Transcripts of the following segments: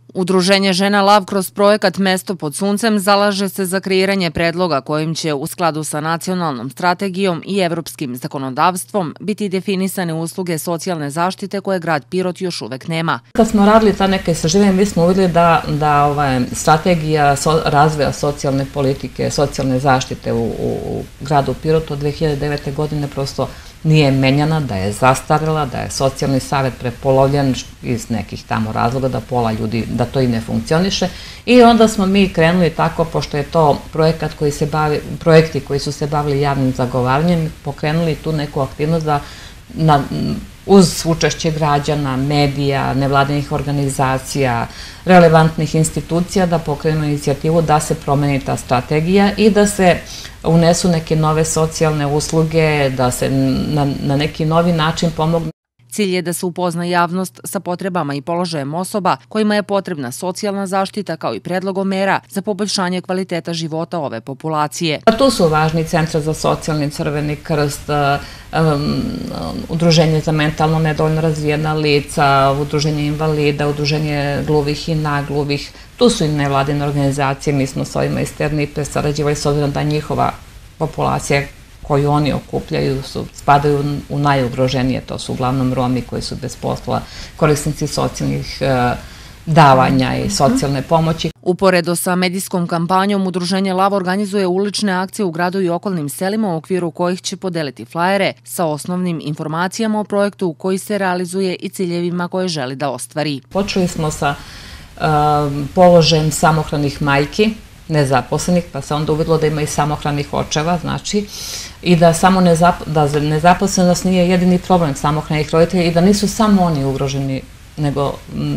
Udruženje Žena Lav kroz projekat Mesto pod suncem zalaže se za kreiranje predloga kojim će u skladu sa nacionalnom strategijom i evropskim zakonodavstvom biti definisane usluge socijalne zaštite koje grad Pirot još uvek nema. Kad smo radili ta neke istraživanja, mi smo uvidjeli da strategija razvoja socijalne politike, socijalne zaštite u gradu Pirotu od 2009. godine prosto nije menjana, da je zastarela, da je socijalni savjet prepolovljen iz nekih tamo razloga, da pola ljudi, da to i ne funkcioniše. I onda smo mi krenuli tako, pošto je to projekti koji su se bavili javnim zagovaranjem, pokrenuli tu neku aktivnost da uz učešće građana, medija, nevladinih organizacija, relevantnih institucija da pokrenu inicijativu da se promeni ta strategija i da se unesu neke nove socijalne usluge, da se na neki novi način pomogne. Cilj je da se upozna javnost sa potrebama i položajem osoba kojima je potrebna socijalna zaštita kao i predlogom mera za poboljšanje kvaliteta života ove populacije. Tu su važni Centar za socijalni, Crveni krst, Udruženje za mentalno nedovoljno razvijena lica, Udruženje invalida, Udruženje gluvih i nagluvih. Tu su i nevladine organizacije, mi smo s ovima iz Ternipe sarađivali s obzirom da njihova populacija koju oni okupljaju spadaju u najugroženije, to su uglavnom Romi koji su bez posla, korisnici socijalnih davanja i socijalne pomoći. Uporedo sa medijskom kampanjom, Udruženje Lav organizuje ulične akcije u gradu i okolnim selima u okviru kojih će podeliti flajere sa osnovnim informacijama o projektu koji se realizuje i ciljevima koje želi da ostvari. Počeli smo sa položajem samohranih majki, nezaposlenih, pa se onda uvidjelo da ima i samohranih očeva, znači, i da nezaposlenost nije jedini problem samohranih roditelja i da nisu samo oni ugroženi, nego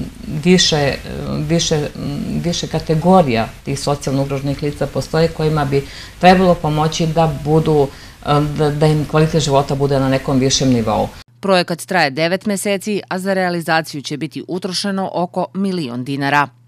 više kategorija tih socijalno ugroženih lica postoje kojima bi trebalo pomoći da im kvalitet života bude na nekom višem nivou. Projekat traje 9 meseci, a za realizaciju će biti utrošeno oko 1.000.000 dinara.